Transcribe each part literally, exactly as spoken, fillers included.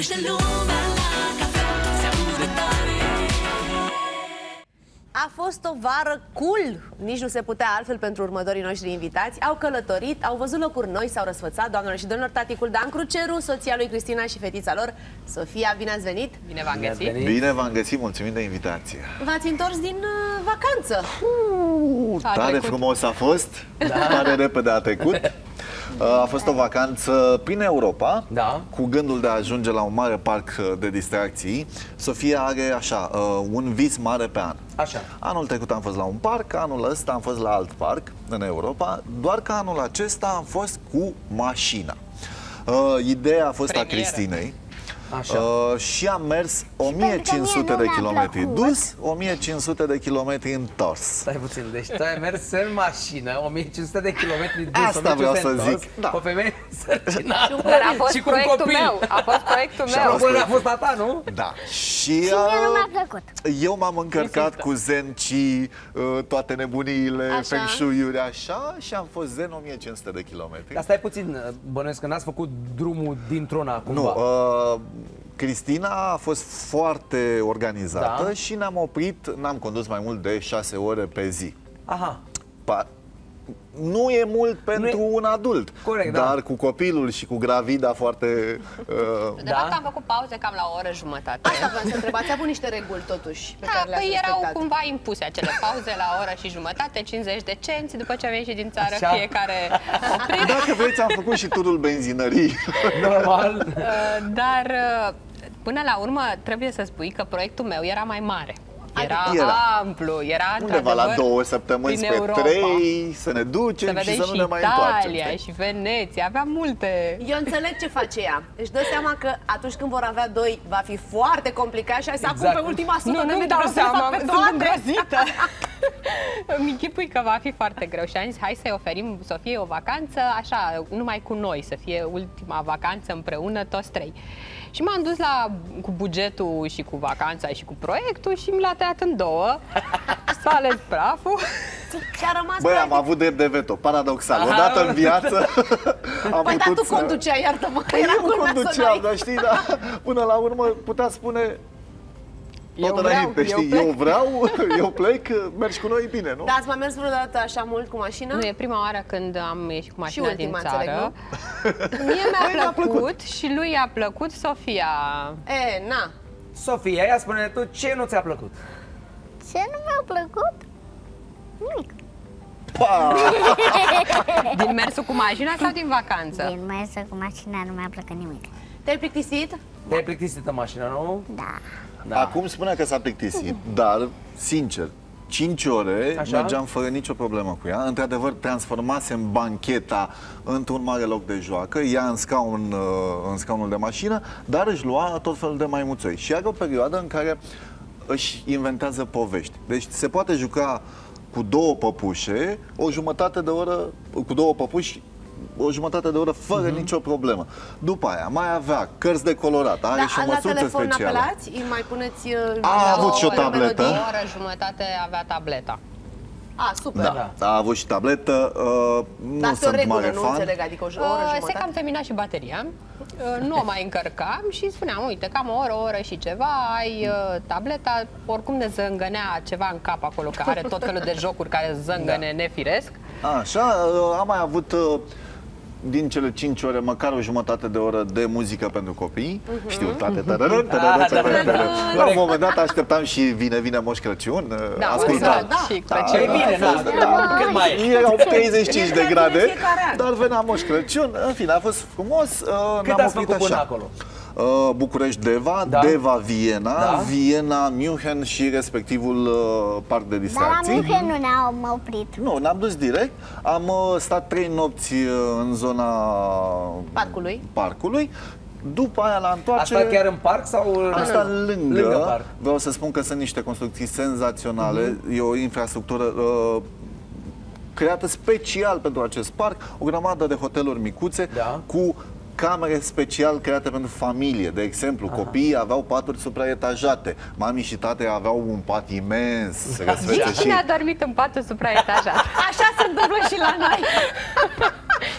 Vorbește lumea la cafea, se aude tare. A fost o vară cool, nici nu se putea altfel pentru următorii noștri invitați. Au călătorit, au văzut locuri noi, s-au răsfățat, doamnelor și domnilor, taticul Dan Cruceru, soția lui Cristina și fetița lor, Sofia. Bine ați venit! Bine v-am găsit! Bine v-am găsit, mulțumim de invitație! V-ați întors din uh, vacanță! Uh, tare trecut. Frumos a fost, da. Tare repede a trecut. A fost o vacanță prin Europa, da. Cu gândul de a ajunge la un mare parc de distracții. Sofia are așa, un vis mare pe an. Așa. Anul trecut am fost la un parc, anul ăsta am fost la alt parc în Europa, doar că anul acesta am fost cu mașina. Ideea a fost Premieră. a Cristinei. Așa. Uh, și am mers o mie cinci sute de kilometri dus, o mie cinci sute de kilometri întors. Stai puțin, deci tu ai mers în mașină, o mie cinci sute de kilometri dus, asta vreau să zic, da. O femeie sărcinată a fost și cu un copil. Meu. A fost proiectul meu. Și a fost a ta, nu? Da. Și, și uh, mie nu mi-a plăcut. Eu m-am încărcat cu zen chi, uh, toate nebuniile, feng shui-uri, așa, și am fost zen o mie cinci sute de kilometri. Dar stai puțin, bănuiesc că n-ați făcut drumul dintr-una cumva. Nu, uh, Cristina a fost foarte organizată, da. Și ne-am oprit, n-am condus mai mult de șase ore pe zi. Aha. Pa Nu e mult pentru e... un adult. Corect, dar da. cu copilul și cu gravida foarte... Uh... De fapt, da? am făcut pauze cam la o oră jumătate. Asta vreau să întreb, ați avut niște reguli totuși pe da, care le-ați păi erau respectat. cumva impuse acele pauze la o oră și jumătate, cincizeci de cenți, după ce am ieșit din țară, așa? Fiecare oprit. Dacă vreți, am făcut și turul benzinării. Normal. Uh, dar... Uh, Până la urmă, trebuie să spui că proiectul meu era mai mare. Era, era. amplu, era undeva la două săptămâni pe Europa. trei, să ne ducem să și să nu ne mai întoarcem. Italia și Veneția, avea multe. Eu înțeleg ce face ea. Își dă seama că atunci când vor avea doi, va fi foarte complicat și hai să exact. acum pe ultima sută nu, de metri dau seama, sunt îngrozită. Îmi închipui că va fi foarte greu și am zis, hai să-i oferim Sofiei o vacanță, așa, numai cu noi, să fie ultima vacanță împreună, toți trei. Și m-am dus la, cu bugetul și cu vacanța și cu proiectul și mi l-a tăiat în două. S-a ales praful. Și a rămas. Băi, am avut drept de veto, paradoxal. Aha. Odată în viață am păi, putut tu să... conduceai, iartă-mă, că păi era eu conduceam, dar știi, dar până la urmă putea spune... Tot eu înainte, vreau, știi, eu, eu vreau, eu plec, mergi cu noi, bine, nu? Dar ați mai mers vreodată așa mult cu mașina? Nu, e prima oară când am ieșit cu mașina și ultima, din țară. Înțeleg, mie mi-a plăcut, plăcut și lui i-a plăcut, Sofia. E, na. Sofia, ia spune tu, ce nu ți-a plăcut? Ce nu mi-a plăcut? Nimic. Din mersul cu mașina sau din vacanță? Din mersul cu mașina nu mi-a plăcut nimic. Te-ai plictisit? Te-ai plictisit în mașină, nu? Da. Da. Acum spunea că s-a plictisit, dar, sincer, cinci ore așa? Mergeam fără nicio problemă cu ea. Într-adevăr, transformasem bancheta într-un mare loc de joacă, ea în, scaun, în scaunul de mașină, dar își lua tot felul de maimuțoi. Și are o perioadă în care își inventează povești. Deci se poate juca cu două păpușe, o jumătate de oră, cu două păpuși, o jumătate de oră fără uh-huh. nicio problemă. După aia mai avea cărți de colorat, are da, și o măsuță telefon specială. Apelați, îi mai puneți uh, a avut și o tabletă. O oră jumătate avea tableta. A, super. Da, da. A avut și tabletă. Uh, nu Dar sunt regulă, mare nu fan. înțeleg, adică o oră uh, jumătate. Se cam termina și bateria. Uh, nu o mai încărcam și spuneam, uite, cam o oră, o oră și ceva, ai uh, tableta, oricum ne zângănea ceva în cap acolo, că are tot felul de jocuri care zângăne da. nefiresc. Așa, uh, am mai avut... Uh, din cele cinci ore, măcar o jumătate de oră de muzică pentru copii. Uh-huh. Știu, toate. La un moment dat așteptam și vine, vine Moș Crăciun. Da, ascultam. da, și da, e bine, da, da, cât mai e? Erau treizeci și cinci de grade, dar venea Moș Crăciun. În fine, a fost frumos. Cât ați făcut până acolo? București-Deva, da. Deva-Viena, da. Viena-München și respectivul uh, parc de distracții. Dar la München nu ne-am oprit. Nu, ne-am dus direct. Am uh, stat trei nopți uh, în zona parcului. parcului. După aia la întoarcere... Asta chiar în parc sau... Asta lângă, lângă parc. Vreau să spun că sunt niște construcții senzaționale. Mm-hmm. E o infrastructură uh, creată special pentru acest parc. O grămadă de hoteluri micuțe da. cu camere special create pentru familie. De exemplu, aha. copiii aveau paturi supraetajate. Mami și tate aveau un pat imens. Nici cine a dormit în patul supraetajat. Așa se întâmplă și la noi.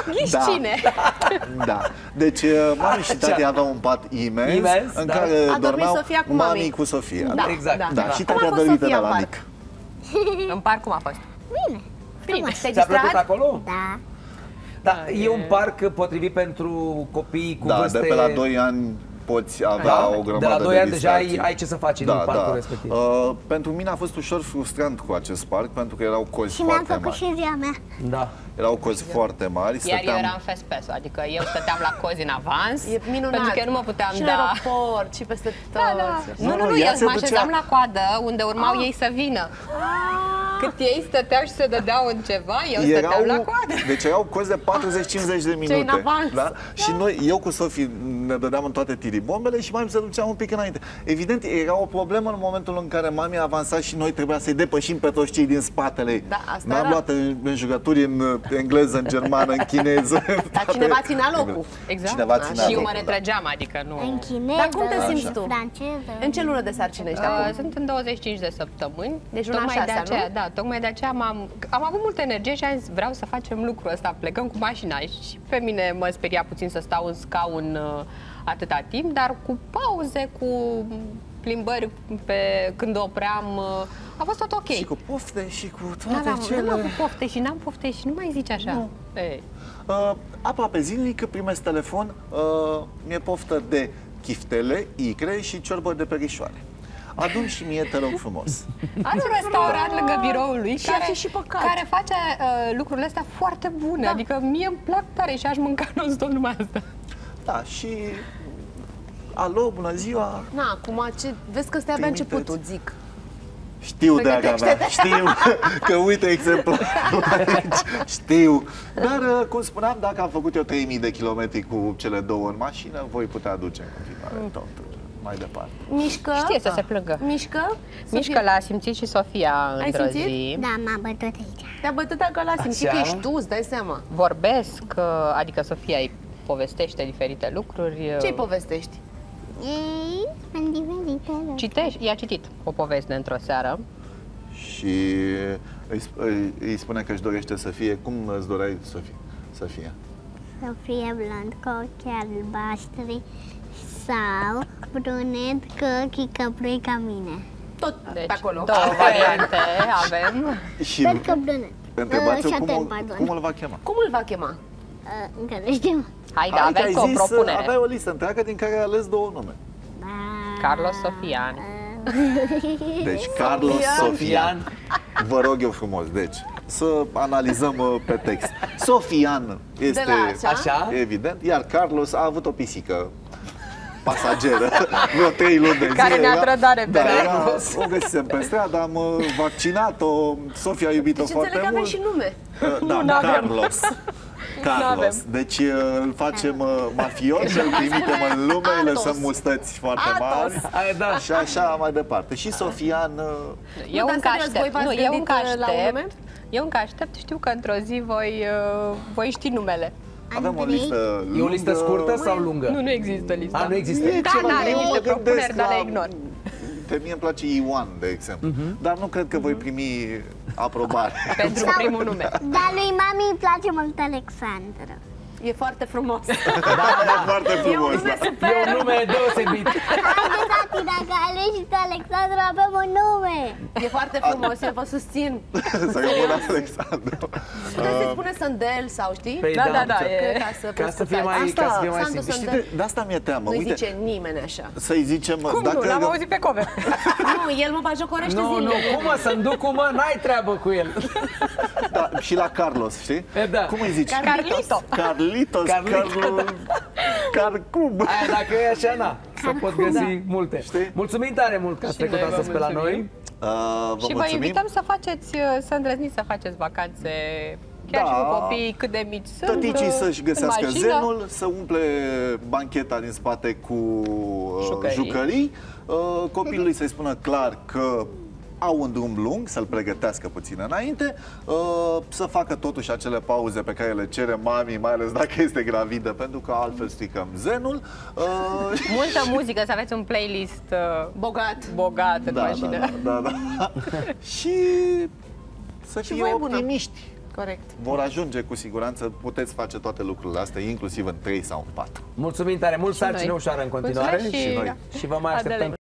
Ghiși Da. cine? Da. Deci mami și tati aveau un pat imens, Imens, în da. care A dormit dormeau Sofia cu mami mami. cu Sofia. Da, Exact. da. Da, și Cum tati a a fost dormit Sofia de la în mic. parc? În parc cum a fost? Bine. Bine. Te-ai Ți-a plăcut distrat? acolo? Da. Da, e un parc potrivit pentru copii cu Da, vârste... de pe la doi ani poți avea Da? o grămadă De la doi ani deja ai, distracții. ai ce să faci Da, în parcul da. respectiv. Uh, pentru mine a fost ușor frustrant cu acest parc, pentru că erau cozi Și mi-am foarte făcut mari. și ziua mea. Da. Erau cozi foarte mari, Iar eu stăteam... eram fespeso, adică eu stăteam la cozi în avans, E minunat. pentru că eu nu mă puteam și da... în aeroport, și peste tot. Da, da. Nu, nu, nu, nu, ea eu se mă ducea- așezam la coadă unde urmau ei să vină. Cât ei stăteau și se dădeau în ceva, eu stăteam la coadă. Deci erau cozi de patruzeci cincizeci de minute. în avans. Da? Și noi, eu cu Sofie ne dădeam în toate tiribombele și mami se ducea un pic înainte. Evident, era o problemă în momentul în care mami avansa și noi trebuia să-i depășim pe toți cei din spatele ei. Da, asta Ne-am era. luat în, în jucături în engleză, în germană, în chineză. Dar cineva ținea locul. Exact. Cineva ținea Și eu mă locul, da. retrăgeam, adică nu... În chineză, Dar cum te simți în tu? franceză. În ce lună de sarcină ești Uh, acum? sunt în douăzeci și cinci de săptămâni. Deci luna tocmai a de șasea, aceea, nu? da, tocmai de aceea am am avut multă energie și am zis, vreau să facem lucrul ăsta, plecăm cu mașina. Și pe mine mă speria puțin să stau în scaun uh, atâta timp, dar cu pauze, cu plimbări pe când opream, uh, a fost tot ok. Și cu pofte și cu toate N-aveam, cele... nu am avut pofte și n-am pofte și nu mai zici așa. Nu. Ei. Uh, aproape zilnic când primesc telefon, uh, mi-e poftă de chiftele, icre și ciorbă de perișoare. Adu-mi și mie, te rog frumos. Are un restaurant lângă biroul lui Și ar care, fi și păcat. care face uh, lucrurile astea foarte bune. Da. Adică mie îmi plac tare și aș mânca non-stop numai asta. Da, și... Alo, bună ziua! Na, acum, ce... vezi că stai abia Trimiteți. începutul, zic. Știu, draga mea, știu că uite exemplarul aici, știu. Dar, uh, cum spuneam, dacă am făcut eu trei mii de kilometri cu cele două în mașină, voi putea duce în continuare tot uh, mai departe. Mișcă? Știe să se plângă. Mișcă? Mișcă, Sofia, l-a simțit și Sofia Ai într-o simțit? zi. Da, m-a bătut aici. te-a bătut acolo, a simțit că Așa? ești tu, îți dai seama. Vorbesc, uh, adică Sofia îi povestește diferite lucruri. Ce-i povestești? Ei, sunt diferite. Citești, i-a citit o poveste într-o seară. Și îi, sp- îi, îi spune că își dorește să fie, cum îți doreai, Sofie, să fie? Să fie blond cu ochii albaștri sau brunet cu ochii căprui ca mine. Tot Deci, pe acolo. două variante avem. Și Cred că brunet. întrebați-o Uh, cum, șaten, o- pardon. cum îl va chema. Cum îl va chema? Uh, încă nu știu. Hai, da, Hai că aveai ai o zis, propunere. aveai o listă întreagă din care ai ales două nume. Da. Carlos Sofian. Deci, Carlos Sofian. Sofian. Vă rog eu frumos, deci, să analizăm uh, pe text. Sofian este la așa? Așa? evident, iar Carlos a avut o pisică pasageră, vreo trei luni de zile. Care ne-a era- trădat repede. Da, era, o găsisem pe stradă, am uh, vaccinat-o, Sofia a iubit-o Deci foarte înțeleg că aveai mult. și nume. Uh, Da, n-avem. Carlos. Carlos. N-avem. Deci uh, îl facem uh, mafios, îl trimitem în lume, îi Atos. lăsăm mustăți foarte Atos. mari. Aia, da. Și așa mai departe. Și Sofian... uh, Eu dar încă serios, voi aștept. v-ați Nu, eu gândit, încă uh, la un nume? aștept. Eu încă aștept, știu că într-o zi voi, uh, voi ști numele. Avem o Andrei? listă E o listă lungă. scurtă sau lungă? Nu, nu există lista. A, nu există. E Da, ceva, n-are eu niște mă gândesc propuneri, dar la- le ignor. Pe mie îmi place Ioan, de exemplu. Mhm. Dar nu cred că voi primi aprobare. Pentru primul nume. Dar lui mami îi place mult Alexandra. E foarte frumos. Foarte E un frumos. nume Da. super. E un nume deosebit. Haide, tati, dacă alegi tu Alexandra, avem un nume. E foarte frumos, eu vă susțin. Să rămână Alexandru. Puteți să-i spune Sandel sau știi? Păi Da, da, da, ce- e- Ca să, Ca să fie mai, Asta, ca să fie mai Sandu simplu. Știi, Sandel. de, de asta mi-e teamă. Nu-i Uite, zice nimeni așa. să-i zicem... Cum nu? L-am auzit pe cover. Nu, el mă bajocorește Nu, nu, zilele. cum mă, să-mi duc cu mă, n-ai treabă cu el. Da, și la Carlos, știi? E, da. Cum îi zici? Carlito. Carlitos, Carlito, Carlu... Carcub. Aia dacă e așa, na, să pot găsi multe. Știi? Mulțumim tare mult că ați Și trecut noi vă astăzi pe la mulțumim. noi. Uh, vă Și vă mulțumim. invităm să faceți, uh, să îndrăzniți să faceți vacanțe chiar Da. și cu copiii cât de mici sunt. Tăticii uh, să-și în găsească mașină. zenul, să umple bancheta din spate cu uh, Jucării. jucării. Uh, copilului să-i spună clar că au un drum lung, să-l pregătească puțin înainte, uh, să facă totuși acele pauze pe care le cere mami, mai ales dacă este gravidă, pentru că altfel stricăm zenul. Uh, Multă muzică, să aveți un playlist uh, Bogat. bogat în da, mașină. da, da, da, da. Și să Și fie voie bună. optimiști. Corect. Vor ajunge cu siguranță, puteți face toate lucrurile astea, inclusiv în trei sau în patru. Mulțumim tare mult, Și noi. sarcină ușoară în continuare Mulțumesc și- și, noi. și vă mai așteptăm. Adele.